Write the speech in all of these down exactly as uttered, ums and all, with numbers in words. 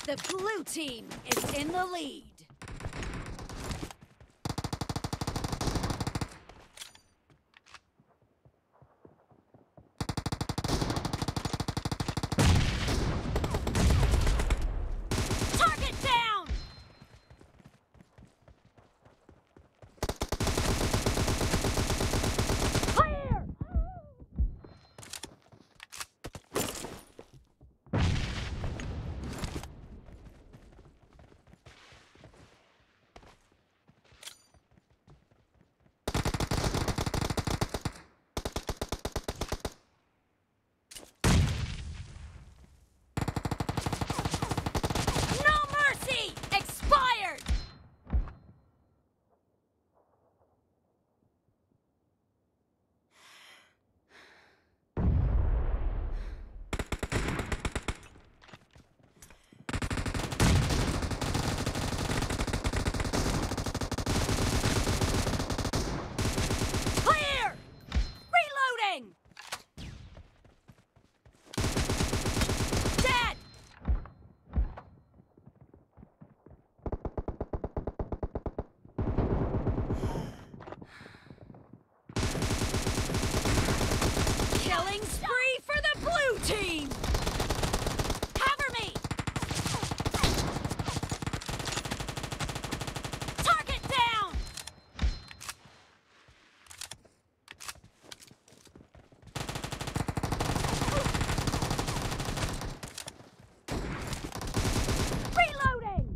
The blue team is in the lead. Target down! Clear! Killing spree for the blue team! Cover me! Target down! Reloading!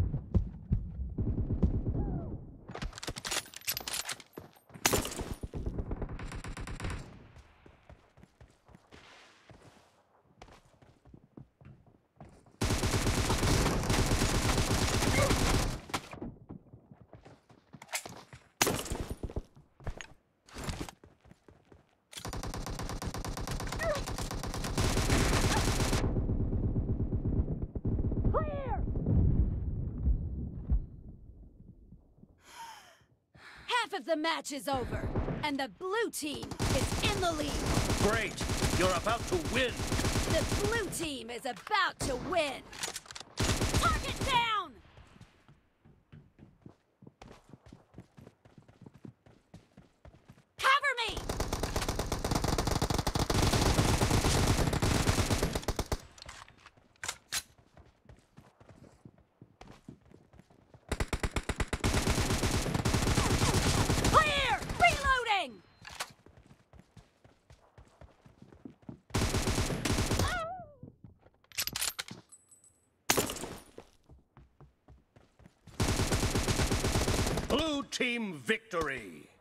Half of the match is over, and the blue team is in the lead. Great! You're about to win! The blue team is about to win. Target down! Cover me! Blue team victory!